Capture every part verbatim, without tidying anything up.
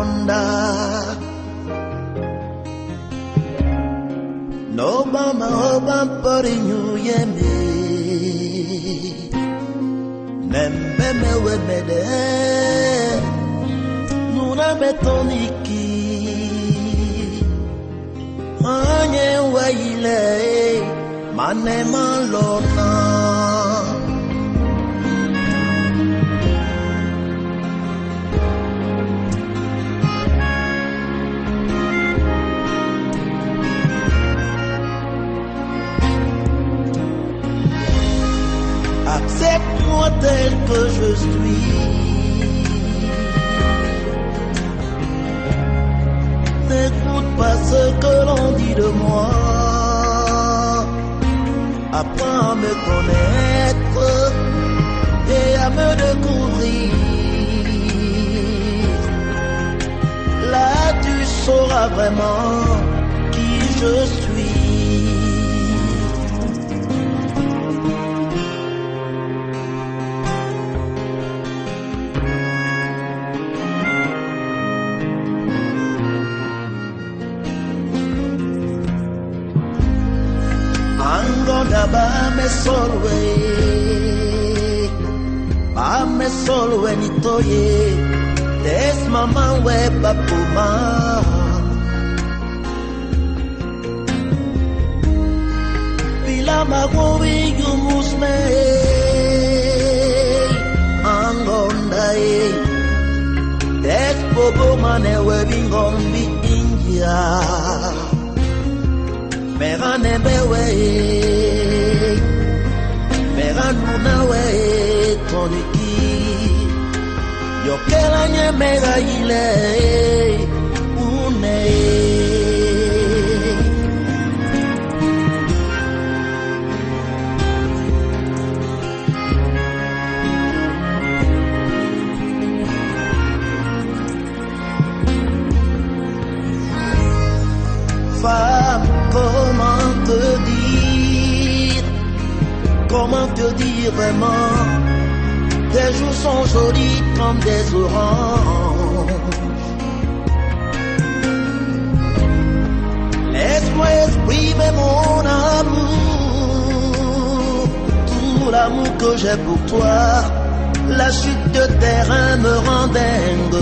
Angonda no mama oban pori nyuyeme nembe mewe mede nuna betoniki anye waile manema lona accepte-moi tel que je suis. N'écoute pas ce que l'on dit de moi. Apprends à me connaître et à me découvrir. Là, tu sauras vraiment qui je suis. Angonda ba me solwe, ba me solwe nitoye, des mama we papuma. Bila magori yumusme, Angonda e, des bobo mane we bingombi India. Merane bewe, meranuna we toniki, yokela nye mega ile une. Femme, comment te dire, comment te dire vraiment, tes jours sont jolis comme des oranges. Laisse-moi exprimer mon amour, tout l'amour que j'ai pour toi, la chute de terrain me rend dingue.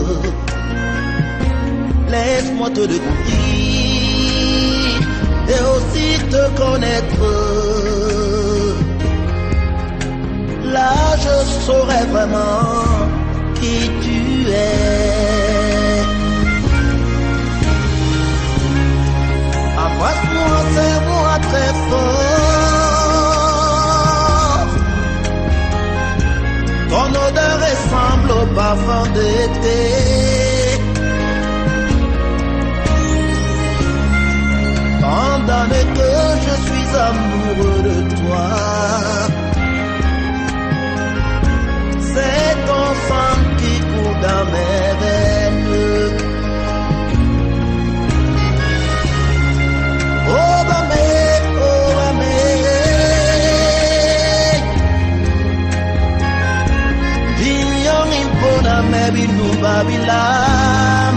Laisse-moi te découvrir et aussi te connaître. Là je saurai vraiment qui tu es. Embrasse-moi, serre-moi très fort. Ton odeur ressemble au parfum d'été. Pendant que je suis amoureux de toi, c'est ton sang qui coule dans mes veines. Oh bamé, oh bamé, Vignong impona me binu babilam.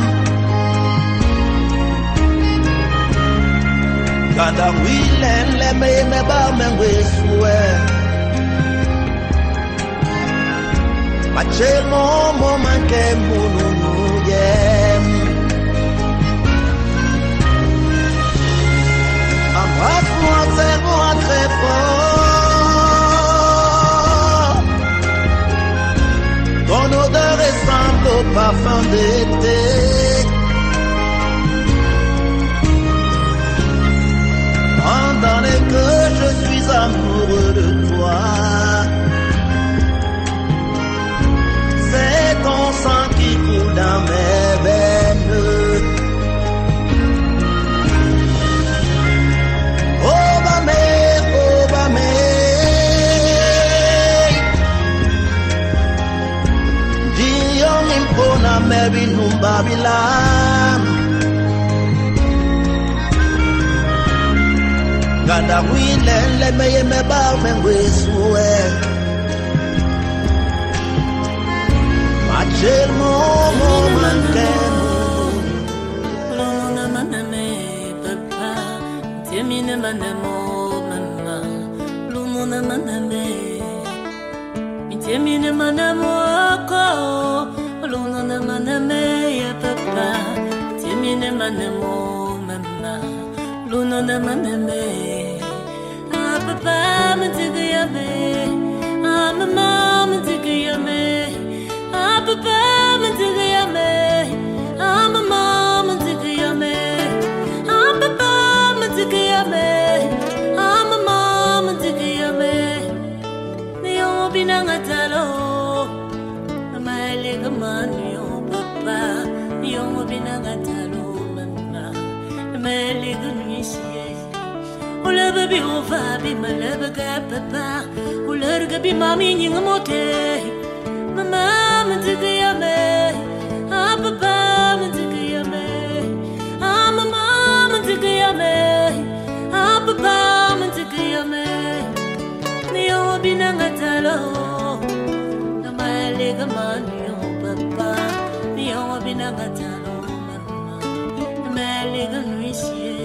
Kanda wilen le me me ba me weswe. Mache mo mo manke munu yem. Embrasse-moi, serre-moi très fort. Ton odeur ressemble au parfum d'été. Pendant que je suis amoureux de toi, c'est ton sang qui coule dans mes veines. Oh bamé, oh bamé, Dion impona me binu babilam. Ganda wilen le me me ba me weswe. Macher mo mo manken manemo mama luno na maneme ah papa mtigiyame ah mama mtigiyame ah papa mtigiyame ah mama mtigiyame ah papa mtigiyame ah mama mtigiyame niyo binangatalo maile gamani yo papa niyo binangatalo mama maile gunisiye ula baby ova bi malaba ga papa ula ga bi mami nyinga mote mama mtigiyame ah papa mtigiyame ah mama mtigiyame ah papa mtigiyame niyo binangatalo maile gamani yo papa niyo binangatalo mama maile gunisiye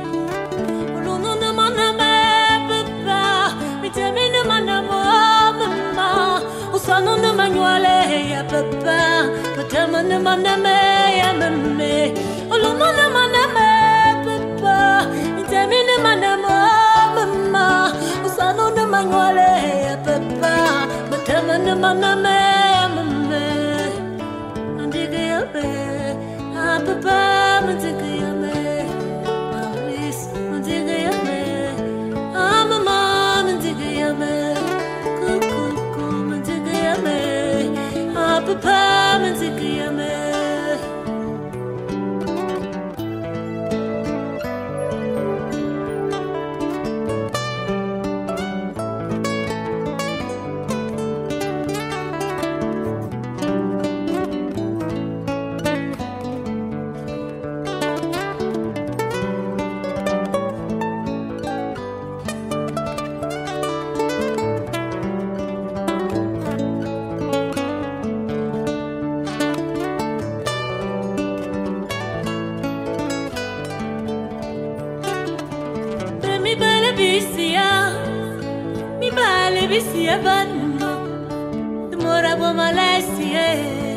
Usano na manuale ya papa, matama na maname ya mame. Olono na maname papa, itemi na manamo mama. Usano na manuale ya papa, matama na maname ya mame. Mandiga ya be, ah papa mandiga ya me. Please mandiga ya me, ah mama mandiga ya me. Papa mtigiyame Bisia banmo, demora bo malaisia,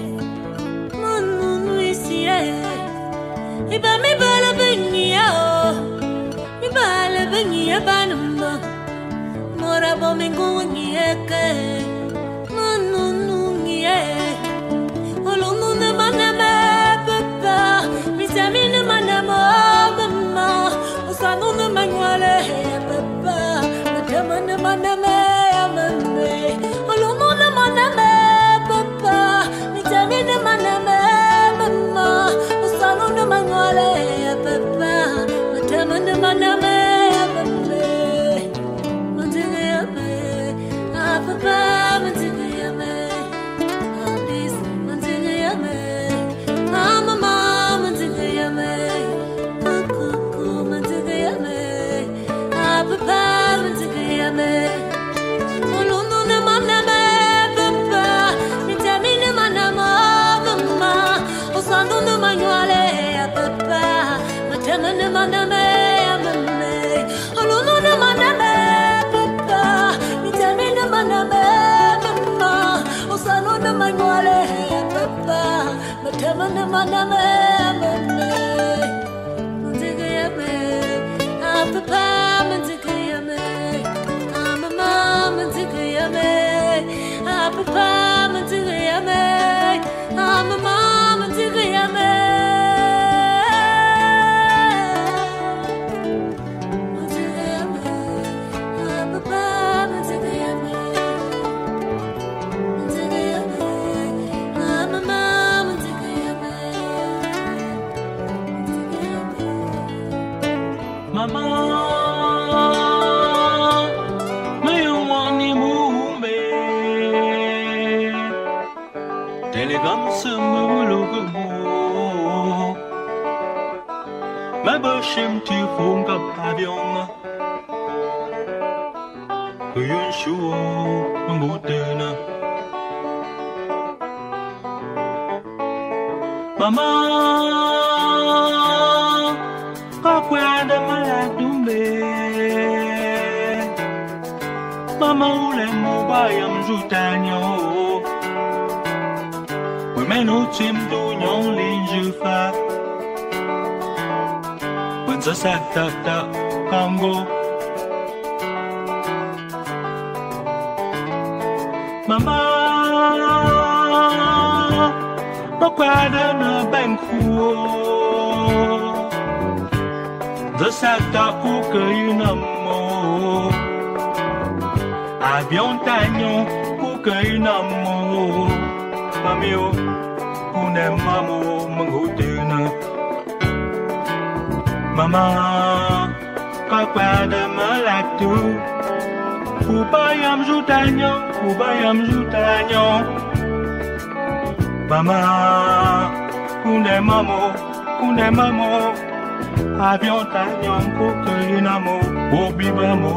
munu nuisia. Iba mi bala benia o, mi bala benia banmo, mora bo mingunia ke, munu nunia. Olu na manama papa, mi sami na manamo mama, usanu na manuale papa, matama na manama. Olomo na maname papa, mitami na maname mama. Usano na manwale papa, matama na maname mama. Mantiga yame, ah papa mantiga yame, ah please mantiga yame, ah mama mantiga yame, kuku mantiga yame, ah papa mantiga yame. Maname maname maname, olono na maname papa, mitame na maname mama, osano na manuale papa, matama na maname maname, mantiga yame, ah papa mantiga yame, ah mama mantiga yame, ah papa mantiga yame, ah mama mantiga yame. Mama, me wani mume, telegram semulugu mo, me bashim ti funga avion, kuyun shuo mudena. Mama. Kakwenda maladumbe Mama ule mubaya mzutanyo Wemeno timdu nyon linjufa the Santa Congo. Mama, Bakwada na Banku, the Santa Ukayunamo, Avion Tanyo Ukayunamo, Mamio, Unemamo, Mangutuna. Mama, Bakwada Malatu. Ubayam jutanyo, ubayam jutanyo. Mama, kune mamo, kune mamo. Avion tanyo, kukulinamo, bobibamo.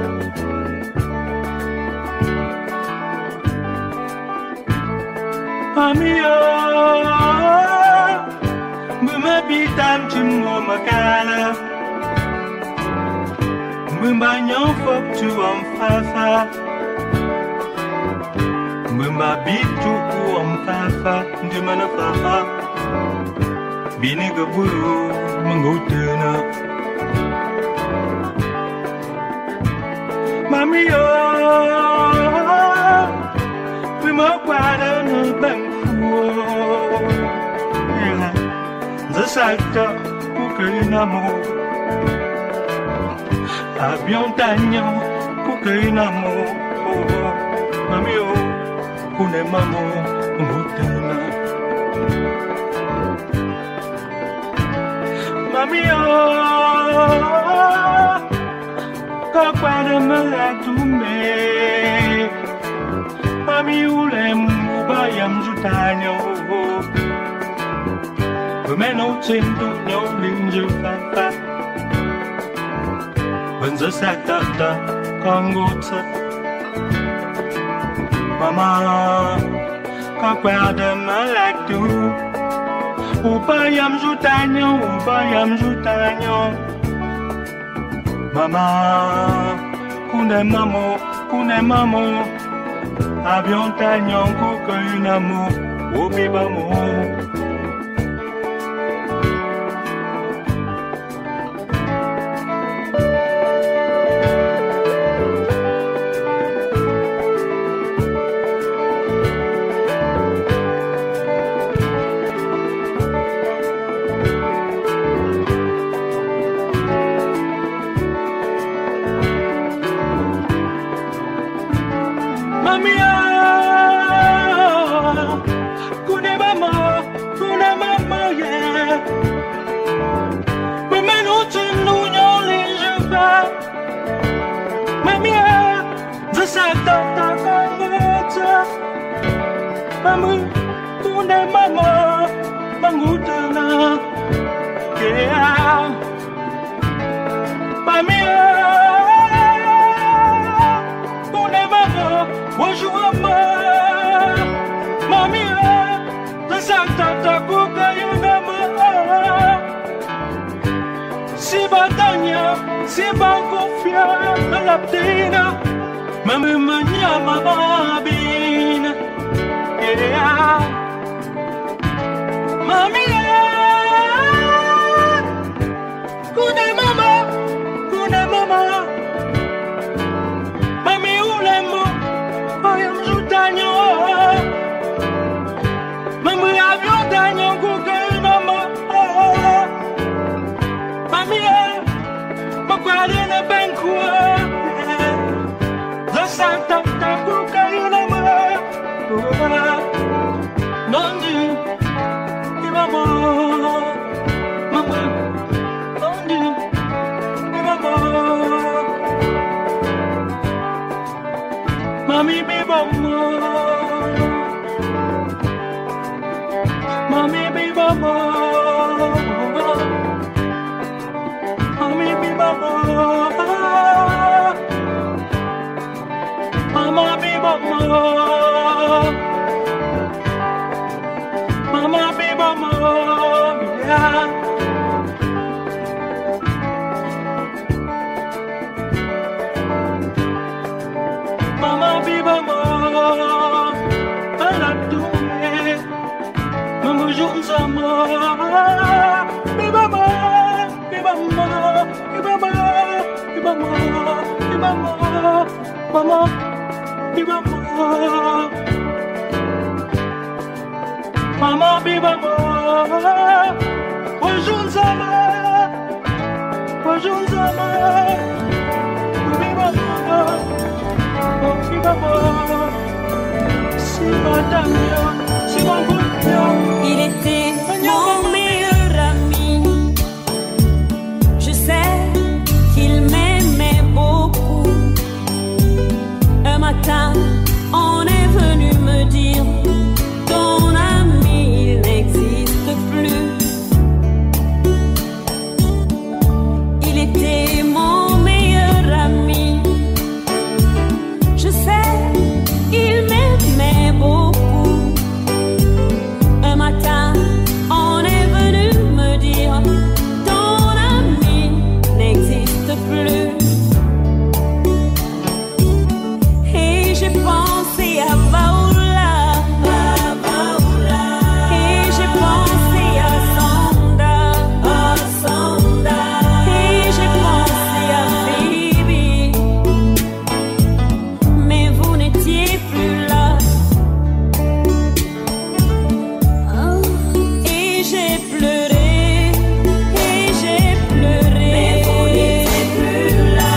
Amia, bumabitam tumo makala. Mumba nyong fok tu om fafa, mumba bitu om fafa, di mana fafa, bini keburu menggutena. Mami yo, mumba kuada no bangku, ya, zasakta kukerinamu. Avion tanyo, kukainamo, oh, mami oh, kune mamo, ngutena. Mami oh, kakwada maladume. Mami ule mubayam jutanyo, bumeno tindu nyo linju fafa. When the Santa Congo Mama, Kakwada Malatu, Ubayam Jutanyo, Ubayam Jutanyo. Mama, Kune Mamo, Kune Mamo, Avion Tanyon, Kukayunamo, Ubibamo. Mami, kune mama, mangutana, yeah. Mami, kune mama, wajuma, mami, the Santa Takuka Yunama, si batanya, si bankofia, malaptina, mami manya mababina. Yeah. Mami, yeah. Kune mama, kune mama. Mami ulemo, bayam jutanyo. Mami avion tanyo kukainama. Mami, yeah. Makwade na banku. The Santa Takukainama. Nondi, mama, mama, nondi, mama, mami, be mama, mami, be mama, mami, be mama, mama, be mama. Mama, be mama, yeah. Mama, be mama, malatume. Mama, junzama, be mama, be mama. Mama, viva more. Mama, viva more. Bonjour, Zama. Bonjour, Zama. Viva more. Oh, viva more. Si madame, si mon goût. Il était mon meilleur ami. Je sais qu'il m'aimait beaucoup. Un matin, on est venu me dire: ton ami n'existe plus. Il était mon meilleur ami. Je sais, il m'aimait beaucoup. Un matin, on est venu me dire: ton ami n'existe plus. J'ai pensé à Vaoula, à Vaoula, et j'ai pensé à Sanda, à Sanda, et j'ai pensé à Phoebe, mais vous n'étiez plus là. Oh, et j'ai pleuré, et j'ai pleuré, mais vous n'étiez plus là.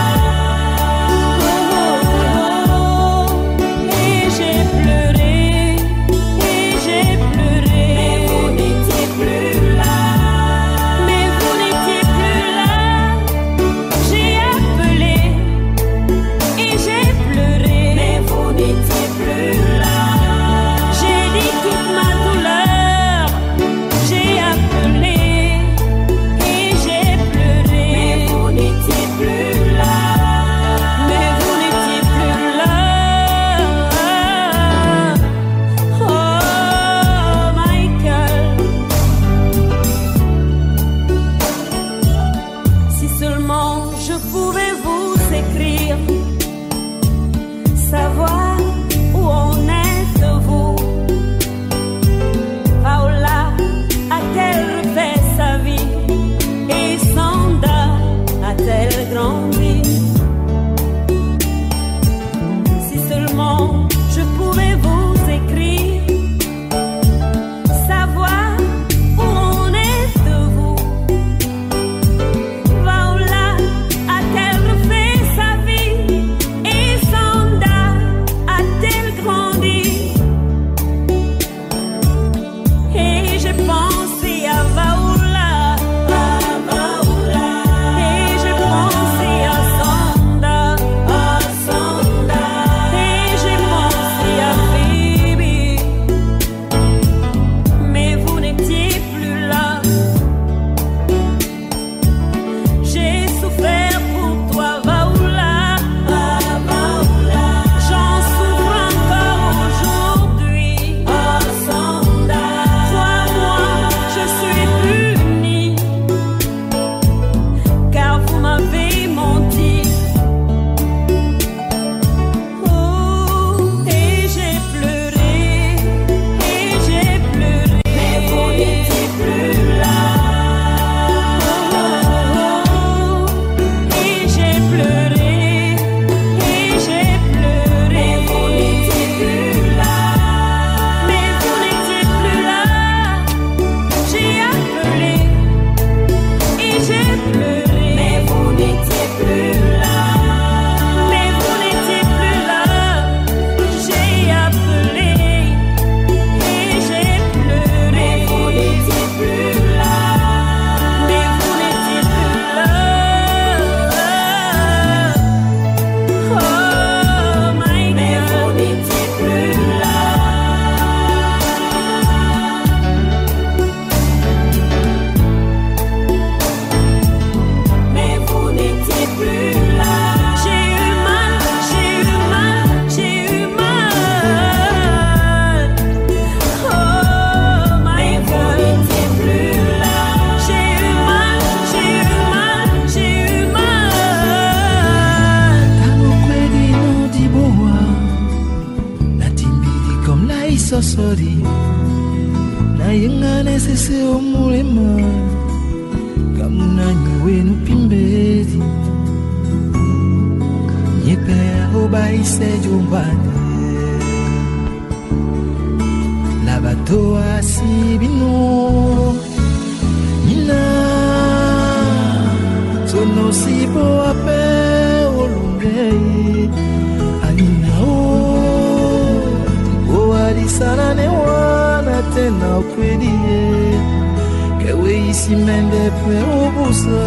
Sorry, na yenga nesese omulema, kamuna nyewe nupimbezi. pade la bateau asibino ina sono sibo ape olungei anina o o arisana ne wana tena kwedie kewe isi mende pe obusa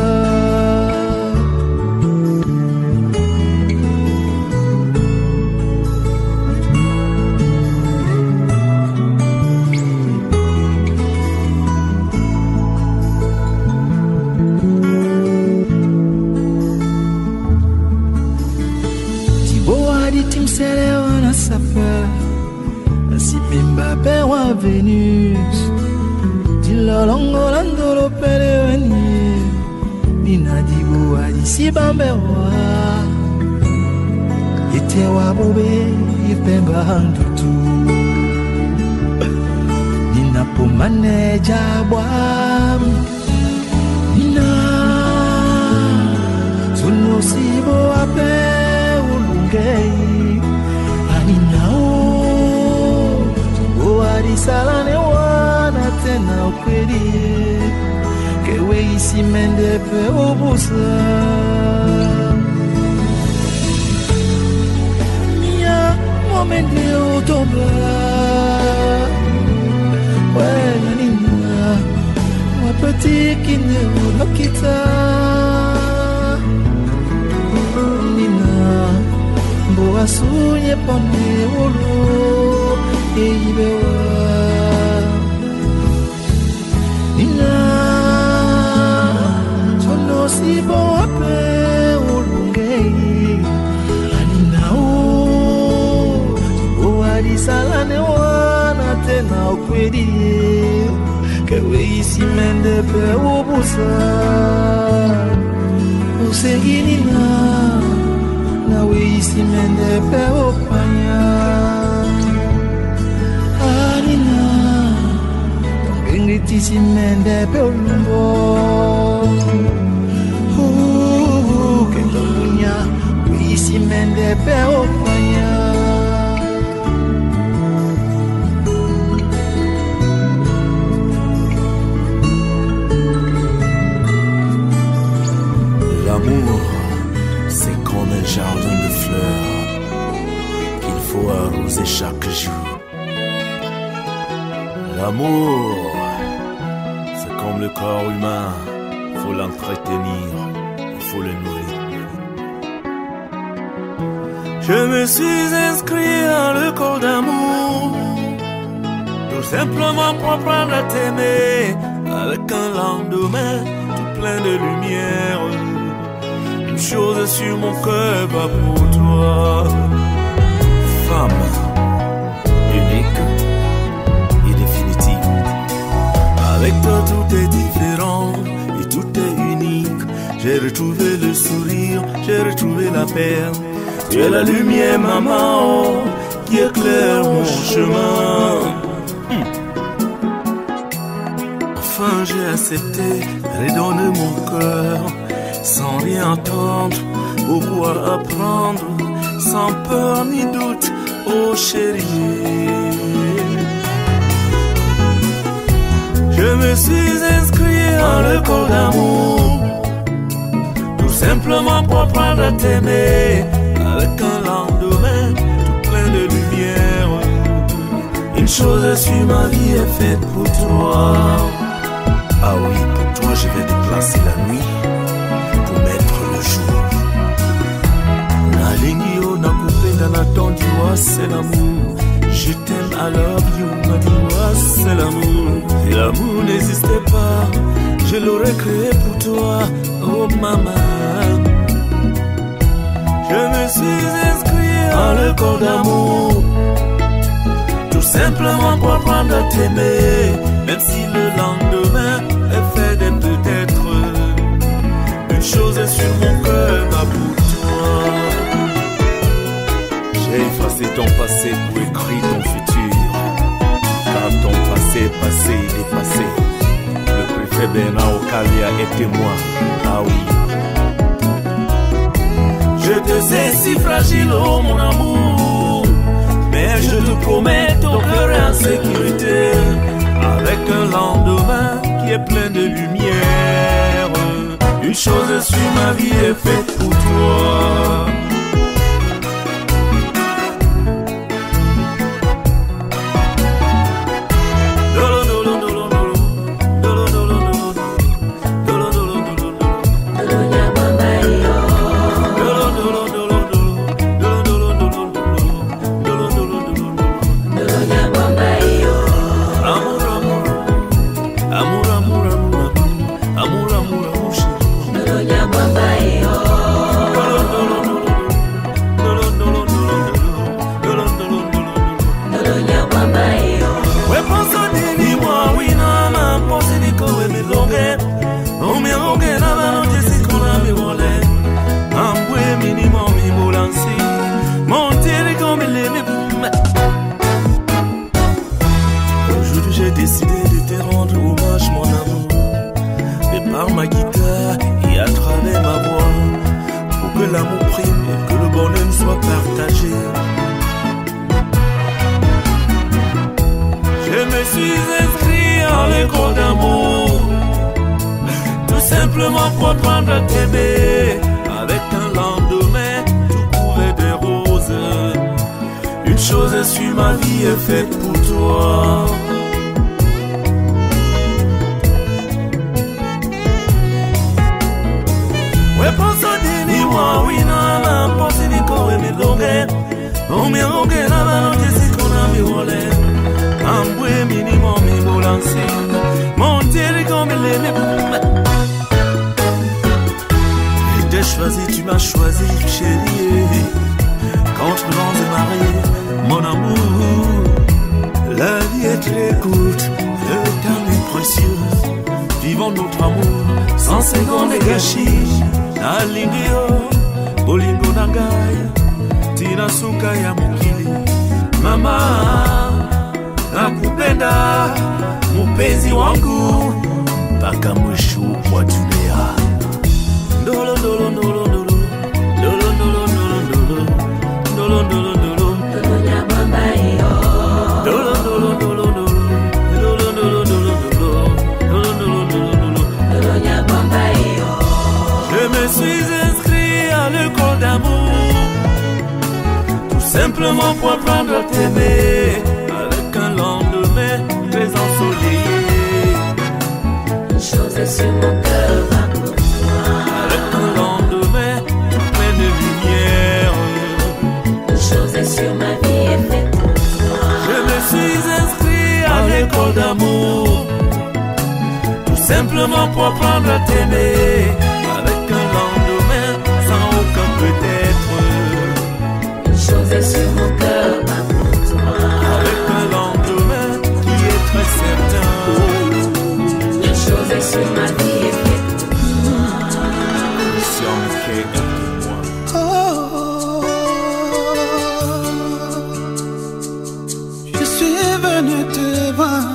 Timselewana sapa Asipimba pewa Venus Dilolongo landolo pelewani Nina dibu adisi bambewa Itewa bobe Ipemba handutu Nina pomane jabwam Nina Sono sibo ape Anina o o arisalane wana tena ukweli kewe isi mende pe obusa Nia momende otomba Wena nina wapati kine ulokita Boa sunye pone olo eibewa Nina sono sibo ape olungei Anina o o arisalane wana tena ukwedi kewe isi mende pe obusa Usenginina Nawe isi mende pe opanya Anina Ngengiti isi mende pe olumbo Uuu Kendomunya We isi mende pe opanya L'amour c'est comme un jardin de fleurs qu'il faut arroser chaque jour. L'amour, c'est comme le corps humain, il faut l'entretenir, il faut le nourrir. Je me suis inscrit dans le corps d'amour, tout simplement pour apprendre à t'aimer, avec un lendemain tout plein de lumière. Une chose sur mon cœur, pas pour toi. Femme, unique et définitive. Avec toi tout est différent et tout est unique. J'ai retrouvé le sourire, j'ai retrouvé la paix. Tu es la lumière, maman, qui éclaire mon chemin. Hum. Enfin j'ai accepté, redonne mon cœur. Sans rien attendre, beaucoup à apprendre, sans peur ni doute, oh chérie. Je me suis inscrit dans le corps d'amour, tout simplement pour apprendre à t'aimer, avec un lendemain tout plein de lumière. Une chose sur ma vie est faite pour toi. Ah oui, pour toi je vais déplacer la nuit. Nalingio na kupenda na tondiwa c'est l'amour. Je t'aime, I love you, Nadiwa c'est l'amour. Et l'amour n'existait pas, je l'aurais créé pour toi, oh maman. Je me suis inscrit dans le corps d'amour, tout simplement pour apprendre à t'aimer, même si le lendemain est fait d'un peut-être. Une chose est sur mon cœur, ma pour toi. J'ai effacé ton passé pour écrire ton futur. Car ton passé est passé, il est passé. Le préfet Bernard Okalia est témoin. Ah oui. Je te sais si fragile, oh mon amour. mais je te promets ton cœur est en sécurité, avec un lendemain qui est plein de lumière. Une chose est sûre, ma vie est faite pour toi. Pour apprendre à t'aimer, avec un lendemain tout couvert de roses. Une chose est sûre, ma vie est faite pour toi. Ouais, pense à Dini, moi, oui, non, non, pense à Nico, et mes longues. On me rogue, la valeur, c'est qu'on a mis au lait. Un boué minimum, mi bolancé. Mon terre, comme il est, mais choisi, tu m'as choisi, chérie. Contre vents et marées, mon amour. La vie est très courte, le temps est précieux. Vivons notre amour sans seconde gâchis. Na lingio, bolingo nagai, tina suka ya mukili. Mama, nakupenda, mupenzi wangu, mpaka mwisho wa dunia. Dolo dolo dolo dolo dolo dolo dolo dolo dolo dolo dolo dolo nyabamba yo dolo dolo dolo dolo dolo dolo dolo dolo dolo dolo dolo dolo nyabamba yo. Je me suis inscrit à l'école d'amour, tout simplement pour apprendre à t'aimer, avec un lendemain très ensoleillé. Une chose est sur mon cœur. Sur ma vie est faite pour toi. Je me suis inscrit à l'école d'amour, tout simplement pour apprendre à t'aimer, avec un lendemain sans aucun peut-être. Une chose est sur mon cœur, pas pour toi. Avec un lendemain qui est très certain. Une chose est sur ma vie est faite pour toi. Te voir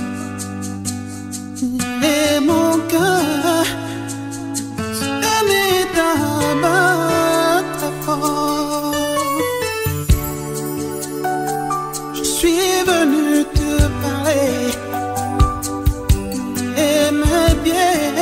et mon cœur se met à battre fort. Je suis venu te parler et me bien.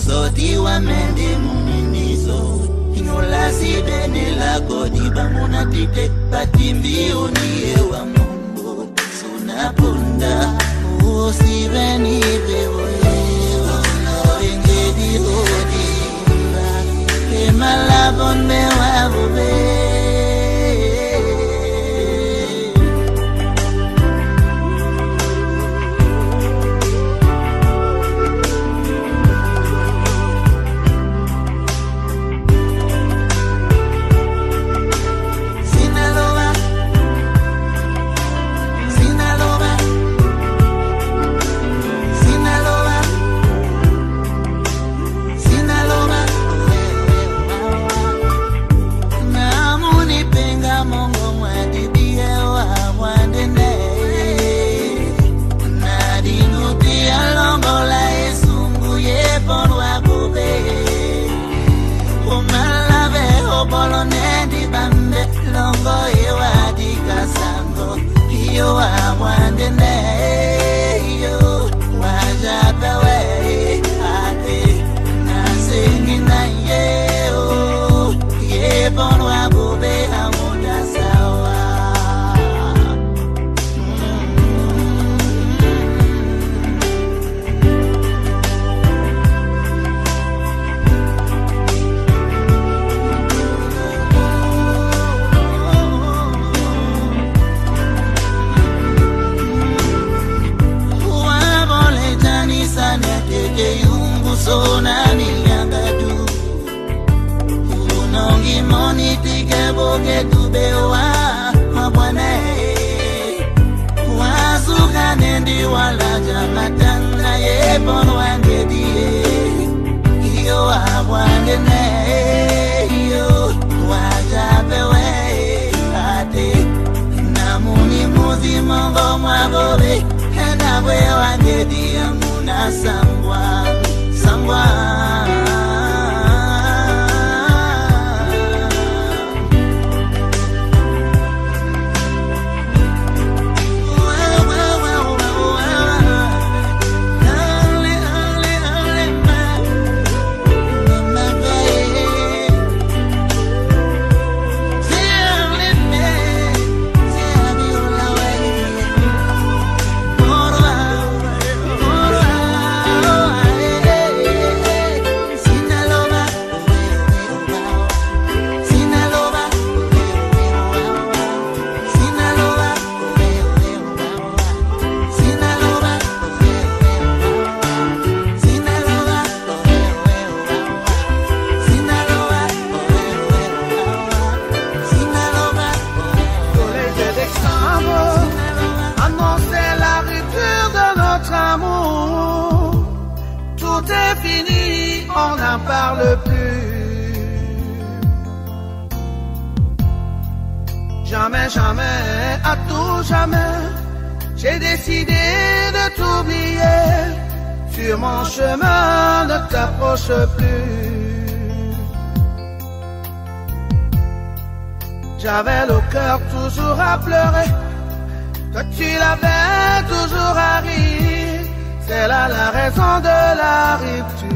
Soti wa mende muninizo Inola si bene la kodi Bamuna tite patimbi uniye wa mungu Suna punda Musi veni vewo Engedi hodi Ema la bon me wa vove Yo, I want to know you. Why jump away? I think I'm singing that you. Yeah, bon, I will be a wonder sour. Sona niyangadu Unongi moni tike boge tubewa Mabwane Wasuka nendi wala jamatanga Ye bon wange diye Yo wabwange ne Yo wajabewe Ate Namuni muzi mongo mwagobe Enabwe wange diye muna sambwa Someone parle plus. Jamais, jamais, à tout jamais, j'ai décidé de t'oublier. Sur mon chemin, ne t'approche plus. J'avais le cœur toujours à pleurer, toi tu l'avais toujours à rire. C'est là la raison de la rupture.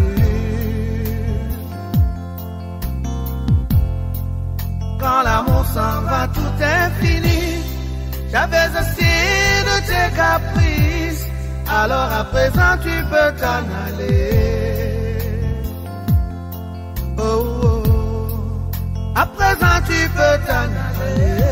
Quand l'amour s'en va, tout est fini. J'avais assez de tes caprices. Alors à présent tu peux t'en aller. Oh, oh. À présent tu peux t'en aller.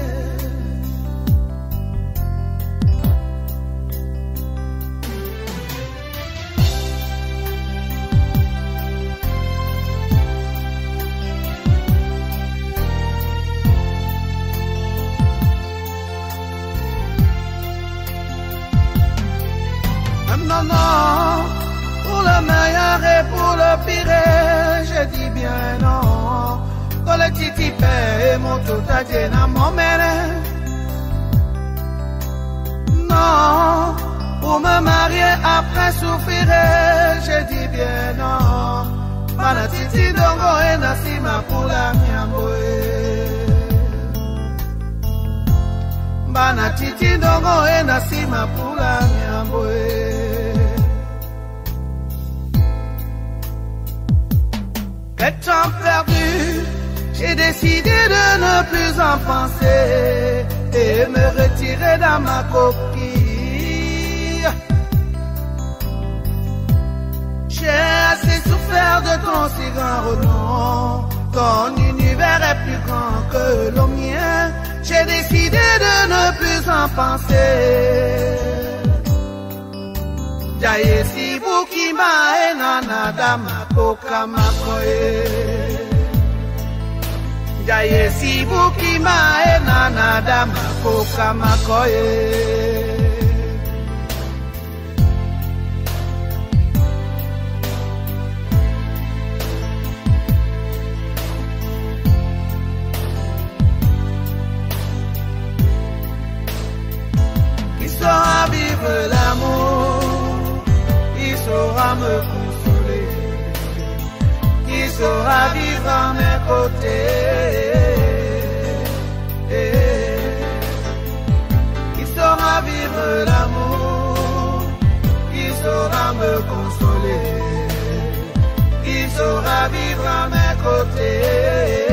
Non, non, pour le meilleur et pour le pire, je dis bien non. Dans le titi paye, mon tout a dit dans mon mère. Non, pour me marier après souffrir, je dis bien non. Mana titi dongo et nasima pour la miamboe. Mana titi dongo et nasima pour la miamboe. Étant perdu, j'ai décidé de ne plus en penser et me retirer dans ma coquille. J'ai assez souffert de ton si grand renom. Ton univers est plus grand que le mien. J'ai décidé de ne plus en penser. Jaye si bukima e nana dama koka makoe. Jaye si bukima e nana dama koka makoe. Qui saura vivre l'amour, qui saura me consoler, qui saura vivre à mes côtés, qui saura vivre l'amour, qui saura me consoler, qui saura vivre à mes côtés,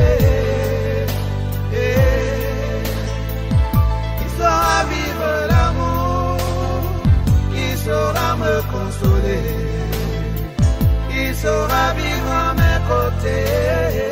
qui saura vivre l'amour, qui saura me consoler, qui saura vivre à mes côtés.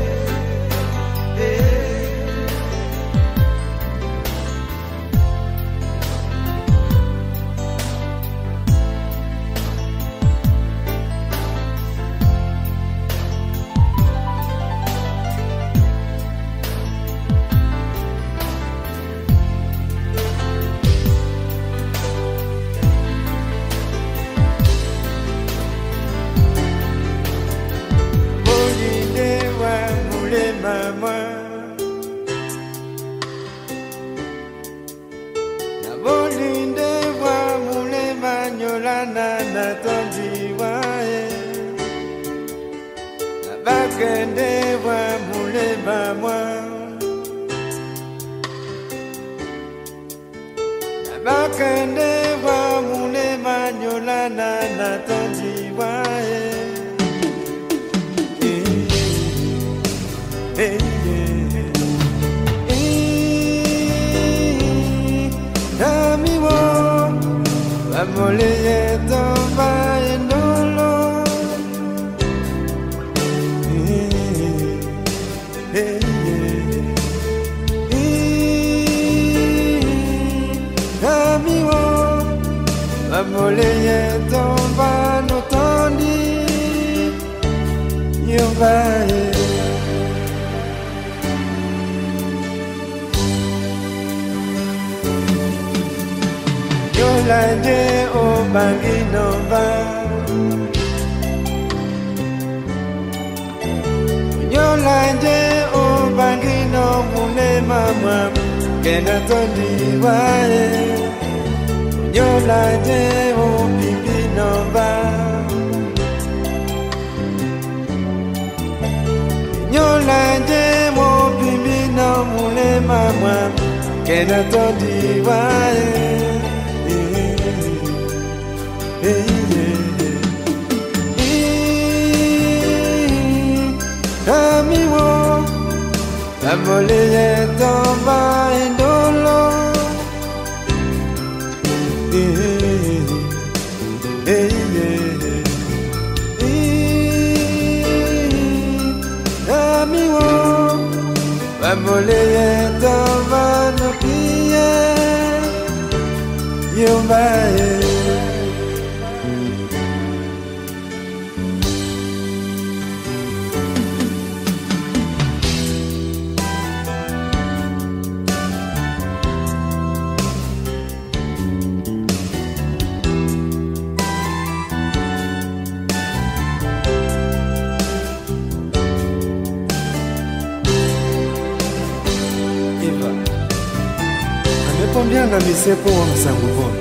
Combien d'amis c'est pour un sangouvon?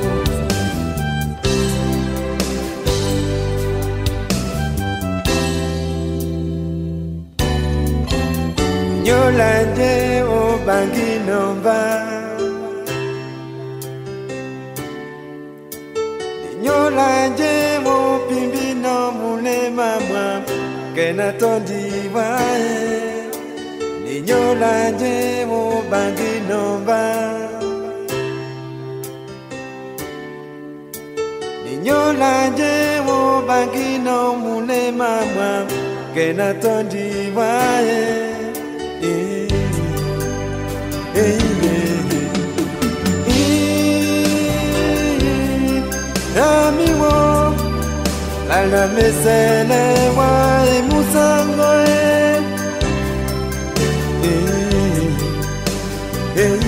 Nyolande o bangi nomba, nyolande mo pimbi no mule mama, kena tondi wae ninyola je mo bangi nomba ninyola je mo bangi no mule mama kena tondi wae eh eh eh ami wo la la mesele wa e musango e eh eh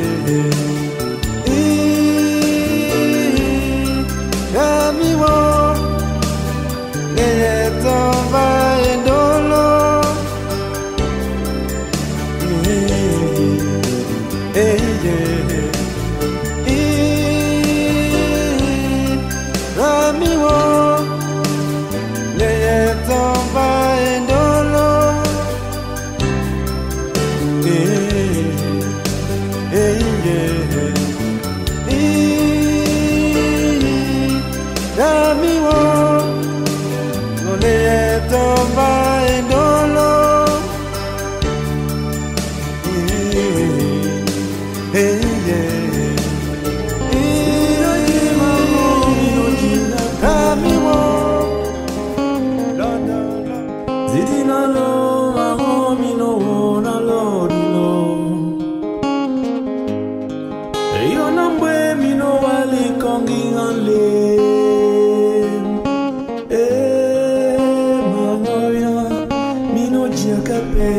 eh ami wo le tomba en dolo eh eh eh ami wo tomba en dolo eh eh eh dami wo no le tomba en dolo eh eh dami wo Zidinalo, ahomino, nalo, dilo. Eyo nambwe mino wali kongi anle. Eh, mamoya, mino jiakape.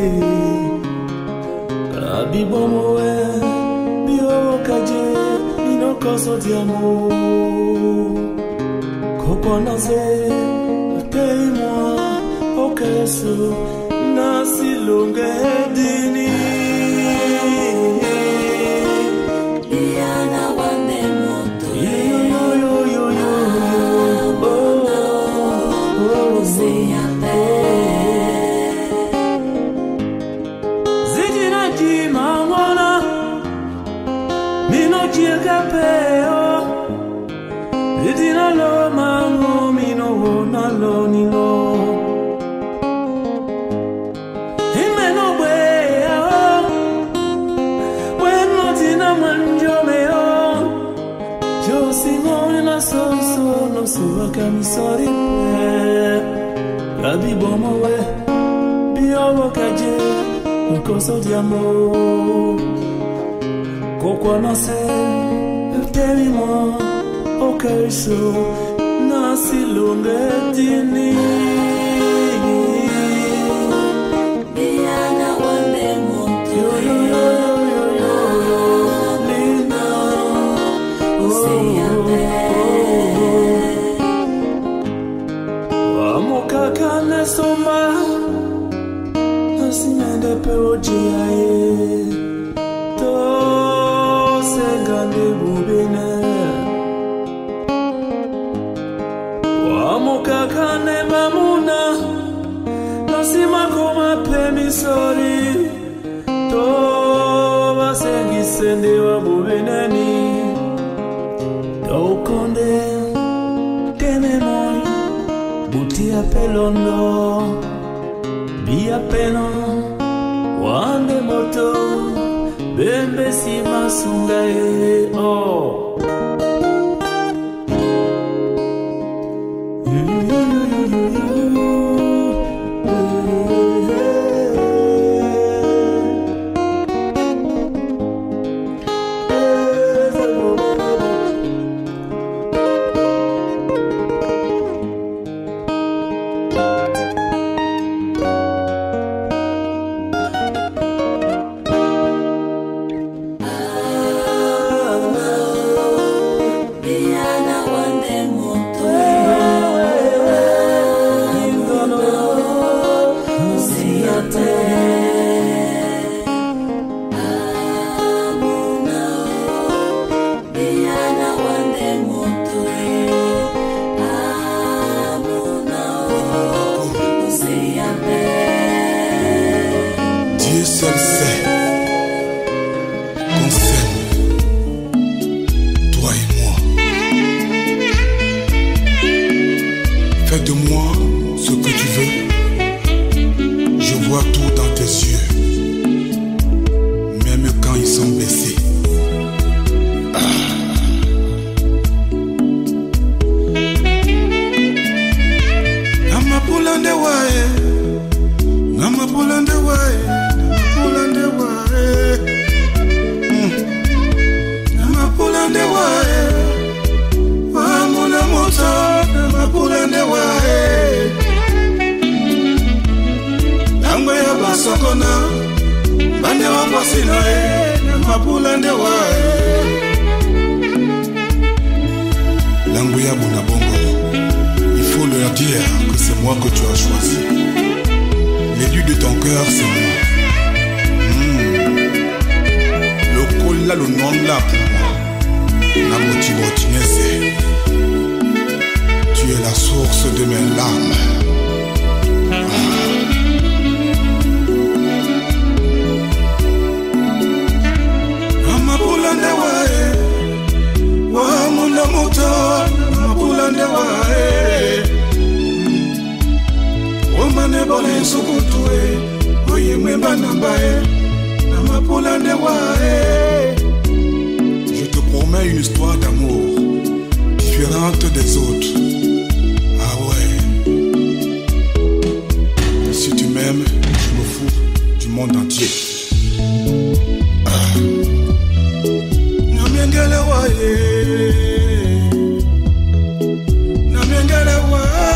Abibomoe, bio kaje, mino koso diamo. Kokonaze, paye-moi. Okesu nasi lunge dini Diana wande moto yo yo yo yo oh oh say ape Zidina ji mangona mino jiakape oh Zidina lo mango mino na lo ni lo Suwa kami sorry pe Rabi bomo we Biyo kaje Nkoso diamo Kokwa nase Temi mo Okay so Nasi lunge dini Diana wande moto Yo yo yo yo yo yo Lina say ape Kakane soma Asimende pe ojiaye To segande bubene Wamo kakane mamuna Nasima koma pe misori To basengi sende wa bubeneni To konde Teme moi Butia pelondo, bia peno, wande moto, bembe si masungae oh. Fais de moi ce que tu veux. tes yeux, même quand ils sont baissés. Ah. Nama pulande wae, nama pulande wae, nama pulande wae, nama pulande wae, wa muna moto, nama pulande wae. Nangwe ya basokona, bande wa pasino e, nama pulande wae. Nangwe ya bunabongo. Il faut leur dire que c'est moi que tu as choisi. L'élu de ton cœur, c'est moi. Mmh. Le col là, le nom là pour moi. La motivation, tu es la source de mes larmes. Ah. Amapulande wae, wa muna moto. Amapulande wae, omane bole sukutue, oye mwemba nambae. Amapulande wae. Je te promets une histoire d'amour différente des autres. Ah ouais. Si tu m'aimes, je me fous du monde entier. Ah. Namengele wae. Namengele wae.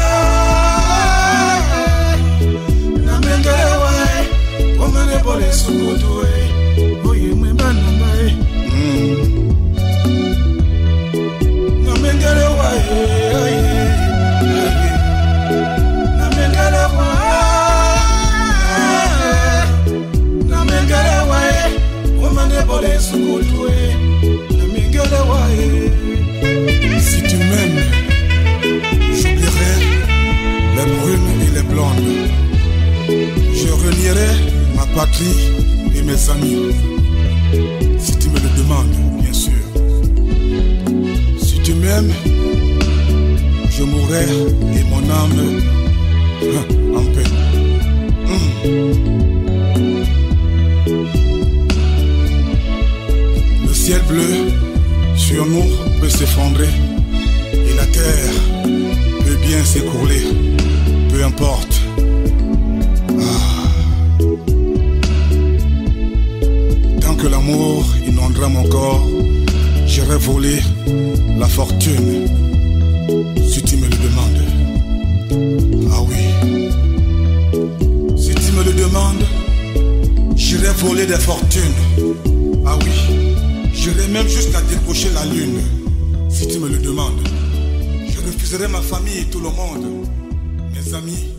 Namengele wae. Omane bole sukutue, oye mwemba nambae. Namengele wae. Namengele wae. Namengele wae. Omane bole sukutue. Si tu m'aimes, j'oublierai les brunes et les blondes. Je renierai ma patrie et mes amis. Si tu me le demandes, bien sûr. Si tu m'aimes, je mourrai et mon âme hein, en paix. Mmh. Le ciel bleu sur nous peut s'effondrer et la terre peut bien s'écrouler, peu importe. Ah. Tant que l'amour inondera mon corps, j'irai voler la fortune, si tu me le demandes. Ah oui. Si tu me le demandes, j'irai voler des fortunes. Ah oui. J'irai même jusqu'à décrocher la lune, si tu me le demandes. Je refuserai ma famille et tout le monde, mes amis.